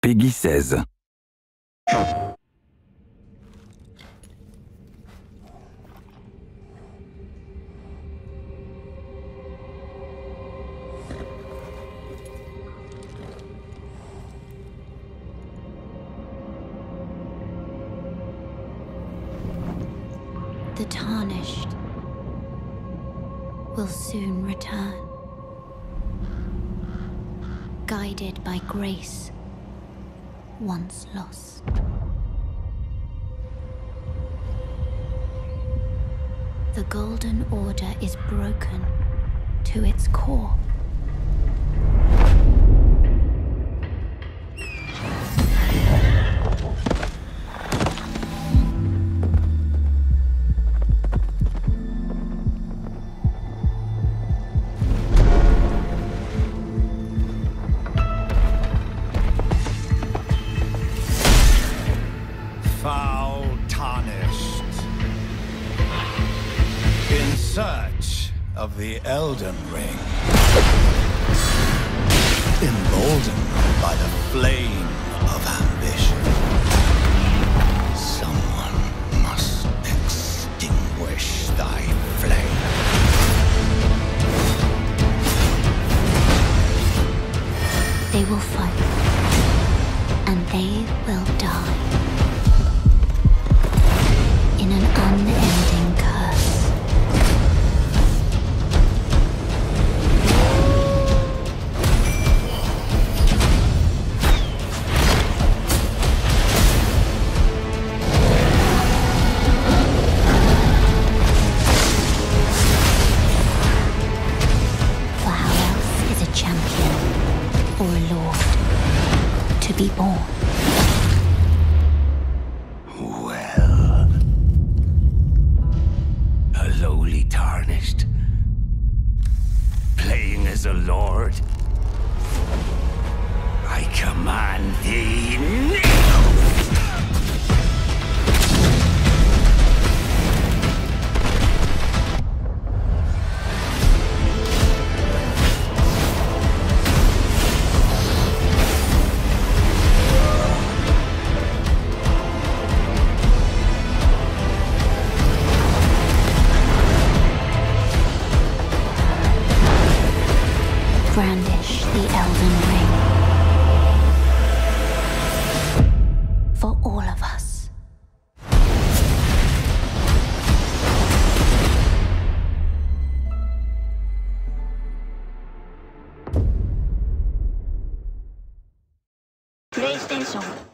Peggy 16. The tarnished will soon return, guided by grace once lost. The Golden Order is broken to its core. Foul tarnished, in search of the Elden Ring, emboldened by the flame of ambition. Someone must extinguish thy flame. They will fight, and they will die. In an unending curse. For how else is a champion or a lord to be born? Lowly tarnished, playing as a lord. I command thee now! Brandish the Elden Ring. For all of us. PlayStation